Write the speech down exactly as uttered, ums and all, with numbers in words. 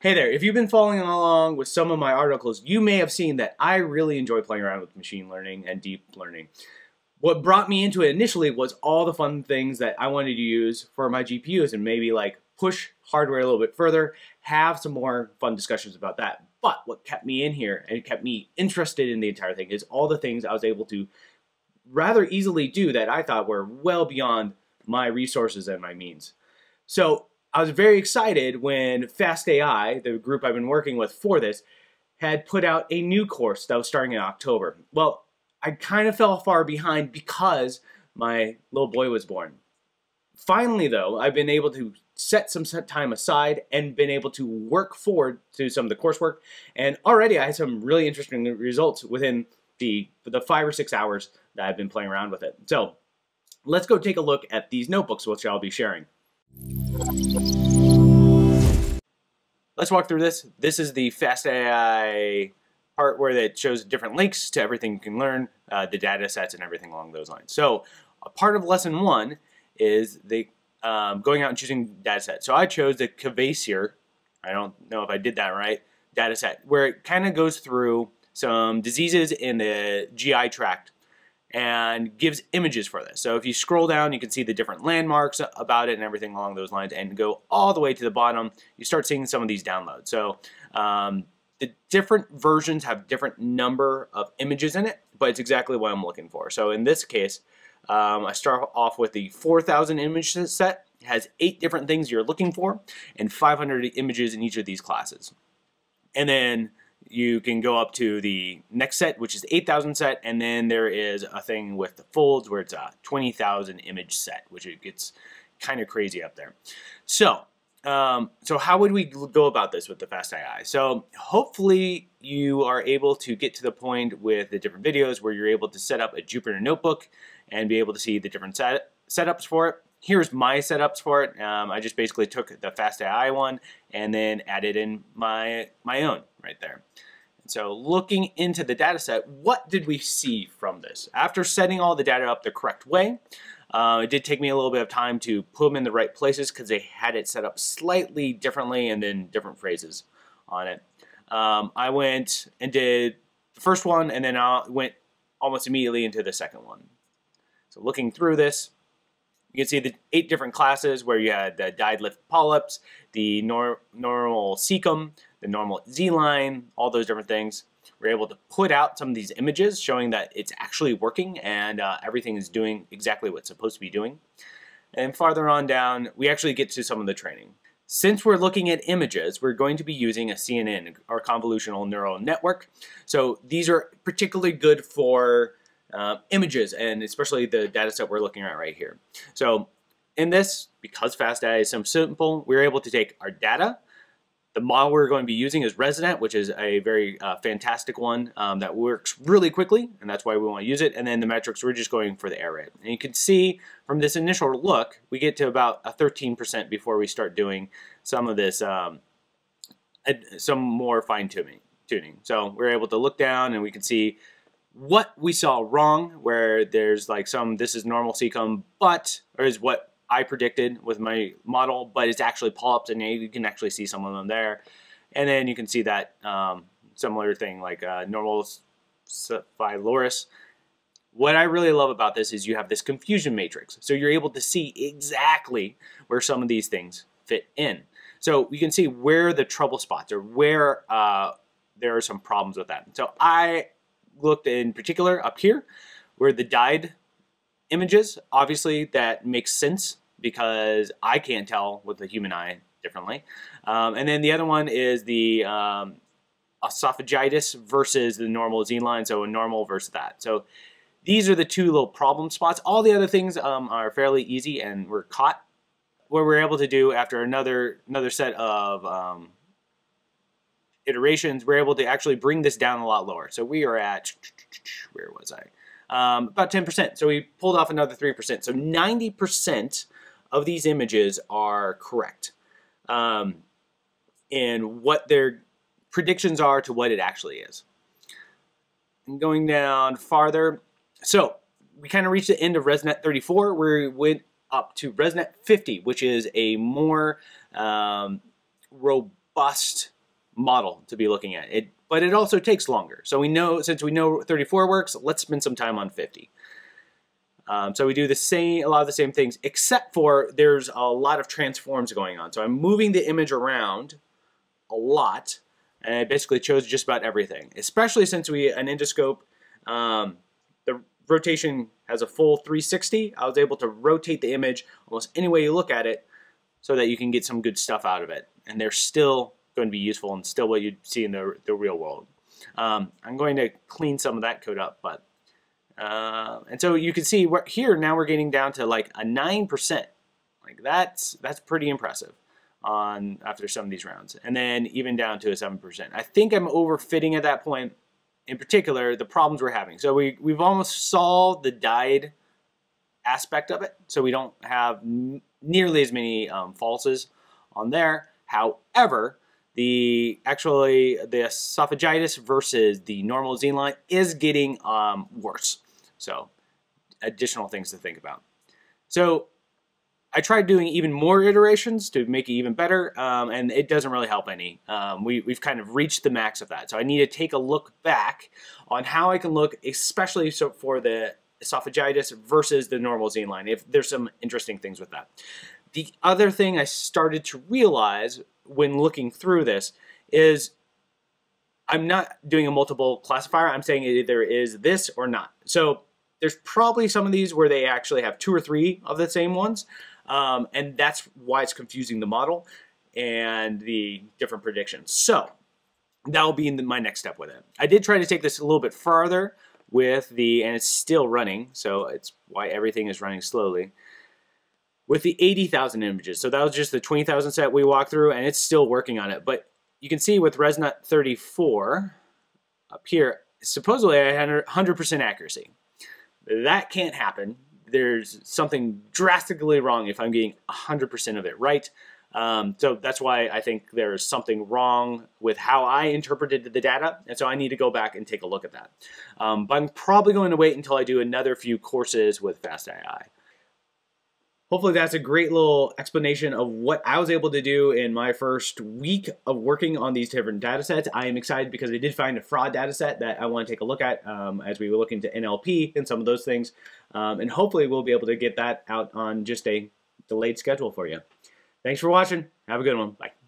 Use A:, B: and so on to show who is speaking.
A: Hey there, if you've been following along with some of my articles, you may have seen that I really enjoy playing around with machine learning and deep learning. What brought me into it initially was all the fun things that I wanted to use for my G P Us and maybe like push hardware a little bit further, have some more fun discussions about that. But what kept me in here and kept me interested in the entire thing is all the things I was able to rather easily do that I thought were well beyond my resources and my means. So I was very excited when Fast dot A I, the group I've been working with for this, had put out a new course that was starting in October. Well, I kind of fell far behind because my little boy was born. Finally, though, I've been able to set some time aside and been able to work forward to some of the coursework. And already I had some really interesting results within the, the five or six hours that I've been playing around with it. So let's go take a look at these notebooks, which I'll be sharing. Let's walk through this. This is the Fast dot A I part where it shows different links to everything you can learn, uh, the data sets and everything along those lines. So a part of lesson one is the um, going out and choosing data set. So I chose the Kvasir, I don't know if I did that right, data set, where it kind of goes through some diseases in the G I tract and gives images for this. So if you scroll down, you can see the different landmarks about it and everything along those lines, and go all the way to the bottom, you start seeing some of these downloads. So um, the different versions have different number of images in it, but it's exactly what I'm looking for. So in this case, um, I start off with the four thousand image set. It has eight different things you're looking for and five hundred images in each of these classes. And then you can go up to the next set, which is eight thousand set, and then there is a thing with the folds where it's a twenty thousand image set, which it gets kind of crazy up there. So, um, so how would we go about this with the Fast dot A I? So hopefully you are able to get to the point with the different videos where you're able to set up a Jupyter notebook and be able to see the different set setups for it. Here's my setups for it. Um, I just basically took the Fast dot A I one and then added in my, my own right there. And so looking into the data set, what did we see from this? After setting all the data up the correct way, uh, it did take me a little bit of time to put them in the right places because they had it set up slightly differently and then different phrases on it. Um, I went and did the first one and then I went almost immediately into the second one. So looking through this, you can see the eight different classes where you had the dyed lift polyps, the nor normal cecum, the normal Z-line, all those different things. We're able to put out some of these images showing that it's actually working and uh, everything is doing exactly what it's supposed to be doing. And farther on down, we actually get to some of the training. Since we're looking at images, we're going to be using a C N N, or Convolutional Neural Network. So these are particularly good for Uh, images, and especially the data set we're looking at right here. So in this, because Fast dot A I is so simple, we're able to take our data. The model we're going to be using is Resident, which is a very uh, fantastic one um, that works really quickly, and that's why we want to use it. And then the metrics, we're just going for the error rate. And you can see from this initial look, we get to about a thirteen percent before we start doing some of this, um, some more fine tuning. tuning. So we're able to look down and we can see what we saw wrong, where there's like some, this is normal cecum, but, or is what I predicted with my model, but it's actually polyps, and you can actually see some of them there. And then you can see that um, similar thing like uh, normal phyloris. What I really love about this is you have this confusion matrix. So you're able to see exactly where some of these things fit in. So you can see where the trouble spots or where uh, there are some problems with that. So I looked in particular up here where the dyed images, obviously that makes sense because I can't tell with the human eye differently. Um, and then the other one is the um, esophagitis versus the normal Z-line, so a normal versus that. So these are the two little problem spots. All the other things um, are fairly easy and we're caught. What we're able to do after another, another set of um, iterations, we're able to actually bring this down a lot lower. So we are at, where was I? Um, about ten percent. So we pulled off another three percent. So ninety percent of these images are correct um, in what their predictions are to what it actually is. And going down farther, so we kind of reached the end of ResNet thirty-four, where we went up to ResNet fifty, which is a more um, robust robust model to be looking at. It, but it also takes longer. So we know, since we know thirty-four works, let's spend some time on fifty. Um, so we do the same, a lot of the same things, except for there's a lot of transforms going on. So I'm moving the image around a lot, and I basically chose just about everything, especially since we, an endoscope, um, the rotation has a full three sixty. I was able to rotate the image almost any way you look at it so that you can get some good stuff out of it. And they're still going to be useful and still what you'd see in the, the real world. Um, I'm going to clean some of that code up, but uh, and so you can see we're, here now we're getting down to like a nine percent. Like that's that's pretty impressive on after some of these rounds, and then even down to a seven percent. I think I'm overfitting at that point. In particular, the problems we're having. So we we've almost solved the dyed aspect of it, so we don't have n nearly as many um, falses on there. However, the actually the esophagitis versus the normal Z line is getting um, worse. So additional things to think about. So I tried doing even more iterations to make it even better, um, and it doesn't really help any. Um, we, we've kind of reached the max of that. So I need to take a look back on how I can look, especially so for the esophagitis versus the normal Z line, if there's some interesting things with that. The other thing I started to realize when looking through this is I'm not doing a multiple classifier. I'm saying it either is this or not. So there's probably some of these where they actually have two or three of the same ones. Um, and that's why it's confusing the model and the different predictions. So that will be in the, my next step with it. I did try to take this a little bit farther with the, and it's still running, so it's why everything is running slowly, with the eighty thousand images. So that was just the twenty thousand set we walked through, and it's still working on it. But you can see with ResNet thirty-four up here, supposedly I had one hundred percent accuracy. That can't happen. There's something drastically wrong if I'm getting one hundred percent of it right. Um, so that's why I think there's something wrong with how I interpreted the data, and so I need to go back and take a look at that. Um, but I'm probably going to wait until I do another few courses with Fast dot A I. Hopefully that's a great little explanation of what I was able to do in my first week of working on these different data sets. I am excited because I did find a fraud data set that I want to take a look at um, as we were looking to N L P and some of those things. Um, and hopefully we'll be able to get that out on just a delayed schedule for you. Thanks for watching. Have a good one. Bye.